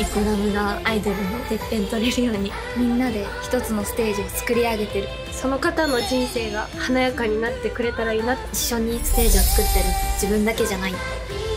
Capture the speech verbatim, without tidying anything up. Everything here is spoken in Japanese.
コラムがアイドルのてっぺん取れるようにみんなで一つのステージを作り上げてる。 その方の人生が華やかになってくれたらいいな。 一緒にステージを作ってる自分だけじゃない。